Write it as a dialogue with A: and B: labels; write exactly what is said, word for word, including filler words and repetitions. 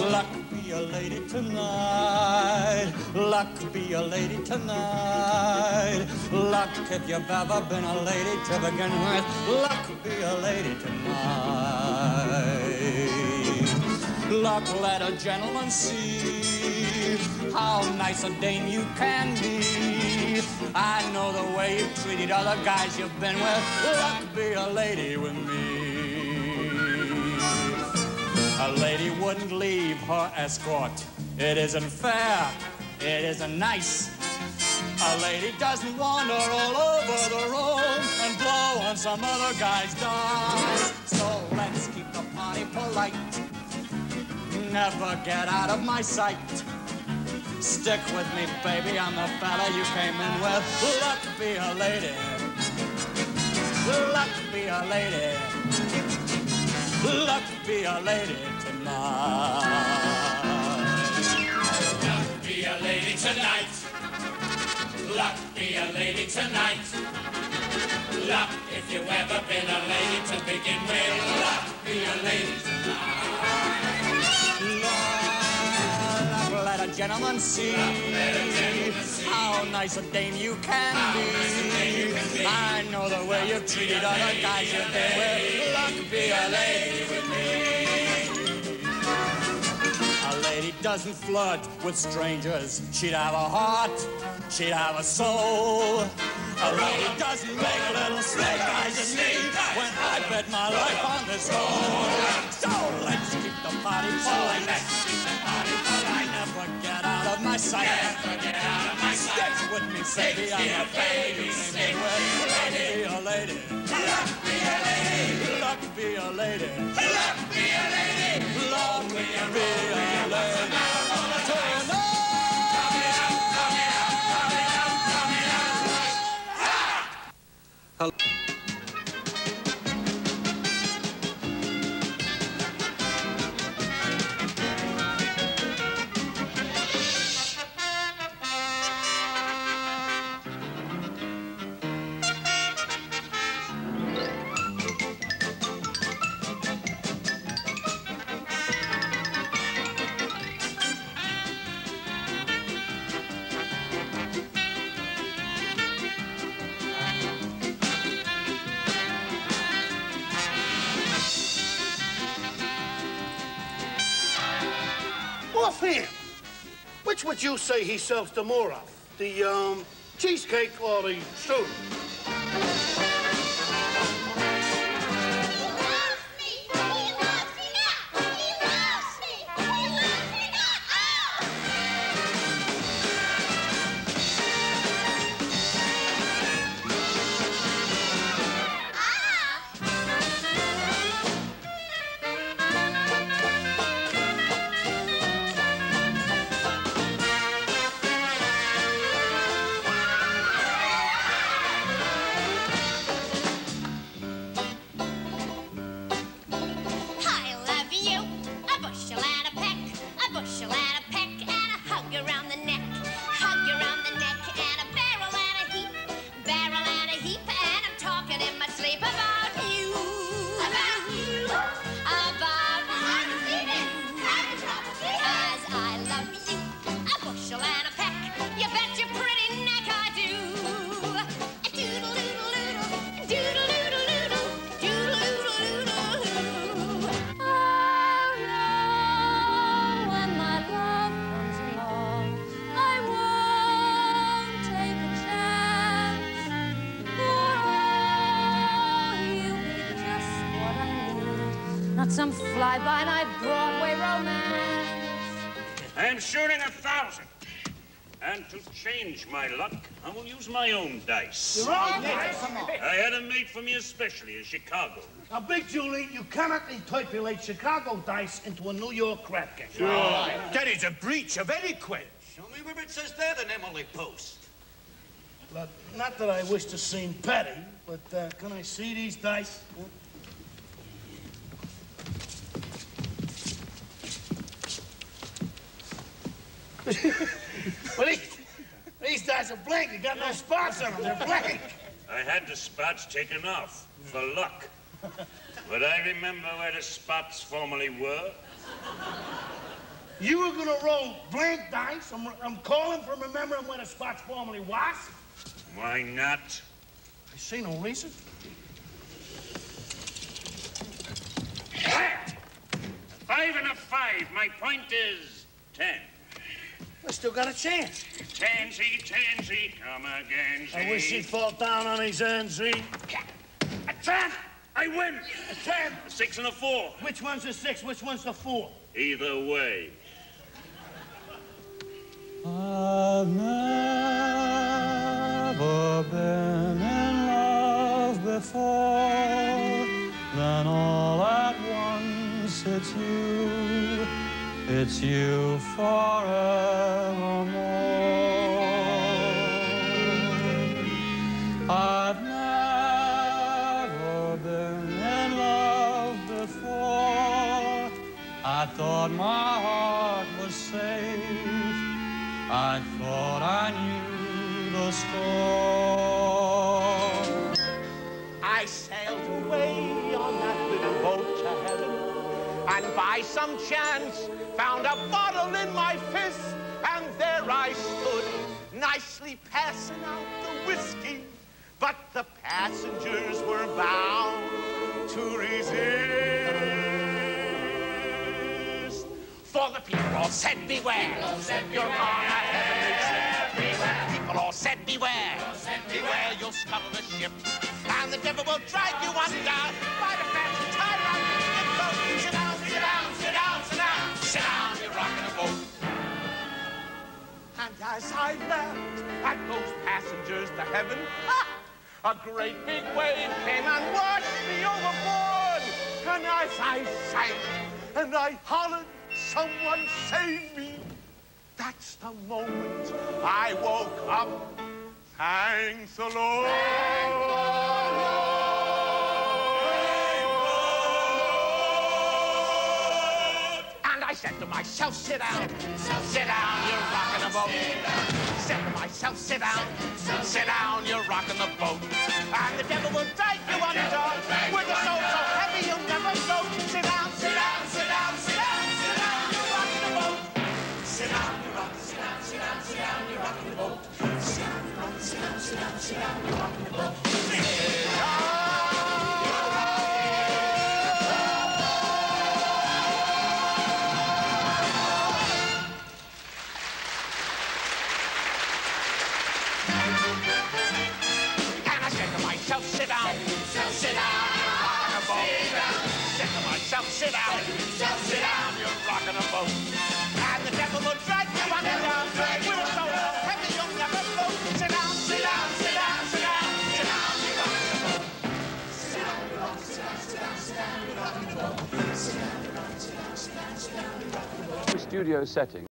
A: Luck be a lady tonight. Luck be a lady tonight. Luck if you've ever been a lady to begin with. Luck be a lady tonight. Luck let a gentleman see how nice a dame you can be. I know the way you've treated other guys you've been with. Luck be a lady with me. A lady wouldn't leave her escort. It isn't fair. It isn't nice. A lady doesn't wander all over the room and blow on some other guy's dice. So let's keep the party polite. Never get out of my sight. Stick with me, baby, I'm the fella you came in with. Luck be a lady. Luck be a lady. Luck be a lady tonight.
B: Luck be a lady tonight. Luck be a lady tonight. Luck if you've ever been a lady to begin with. Luck be a lady tonight.
A: Let a gentleman see how nice a dame you can be. I know the way you've treated other guys you've been with. Luck be a lady with me. A lady doesn't flirt with strangers. She'd have a heart, she'd have a soul. A lady doesn't make little snake eyes at me when I bet my life on this hole. So let's keep the party polite. Let's keep the party polite. Never get out of my sight. Never get out of my sight. Stick with me, baby. I'm a baby. Stick with me, baby. Be a lady. Luck be a lady. Luck be a lady. Luck be a lady. Luck be a lady.
C: Offhand, which would you say he sells the more of? The, um, cheesecake or the strudel?
D: Some fly-by-night Broadway romance.
E: I'm shooting a thousand. And to change my luck, I will use my own dice.
C: Your own dice?
E: I had them made for me especially in Chicago.
C: Now, Big Julie, you cannot interpolate Chicago dice into a New York crap game.
E: Sure.
F: That is a breach of etiquette.
G: Show me where it says that in Emily Post.
C: Look, not that I wish to seem petty, but uh, can I see these dice? Huh? Well, these, these dice are blank. They got no spots on them. They're blank.
E: I had the spots taken off for luck. But I remember where the spots formerly were.
C: You were gonna roll blank dice. I'm, I'm calling from remembering where the spot's formerly was.
E: Why not?
C: I see no reason.
E: Five and a five. My point is ten.
C: I still got a chance.
E: Tansy, Tansy, come again, Z.
C: I wish he'd fall down on his hands, Z.
E: A ten! I win! A ten! A six and a four.
C: Which one's the six? Which one's the four?
E: Either way.
A: I've never been in love before. Then all at once it's you. It's you forevermore. I've never been in love before. I thought my heart was safe. I thought I knew the score.
H: I sailed away on that little boat to heaven, and by some chance found a bottle in my fist, and there I stood, nicely passing out the whiskey, but the passengers were bound to resist. For the people all said beware, all said you're on a heavenly trip. People all said beware, all said beware, you'll scuttle the ship, and the devil will drag you under by the fancy tie around your hip. So sit down, sit down, sit down, sit down, sit down, you're rocking a boat. And as I left at those passengers to heaven, ha! A great big wave came and washed me overboard. And as I sank and I hollered, someone save me, that's the moment I woke up. Thanks the Lord. Thank the Lord. And I said to myself, sit down, sit down, you're rocking the boat. Said to myself, sit down, sit down, you're rocking the boat. And the devil will drag you under with a soul so heavy you'll never float. Sit down, sit down, sit down, sit down, sit down, you're rocking the boat. Sit down, you're rocking, sit down, sit down, sit down, you're rocking the boat. Sit down, you're rocking, sit down, sit down, sit down, you're rocking the boat. Sit down. Sit down, sit down, you're rocking a boat. Said to myself, sit down, sit down, you're rocking a boat. And the devil will drag you under with a soul so heavy you'll never float. Sit down, sit down, sit down, sit down, sit down, you're rocking a boat. Sit down, you're rocking, sit down, sit down, sit down, you're rocking a boat. Sit down, you're rocking, sit down, sit down, sit down, you're rocking a boat.
I: Studio setting.